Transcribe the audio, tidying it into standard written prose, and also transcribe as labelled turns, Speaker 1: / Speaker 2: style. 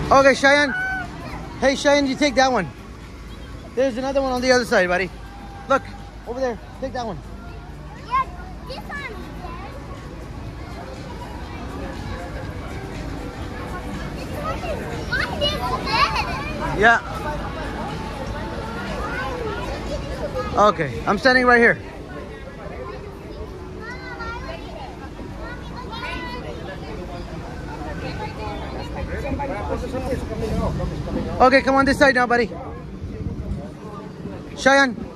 Speaker 1: Okay, Cheyenne. Hey, Cheyenne, you take that one. There's another one on the other side, buddy. Look, over there. Take that one.
Speaker 2: Yeah, this one.
Speaker 1: Yeah. Okay, I'm standing right here. Okay, come on this side now, buddy. Cheyenne.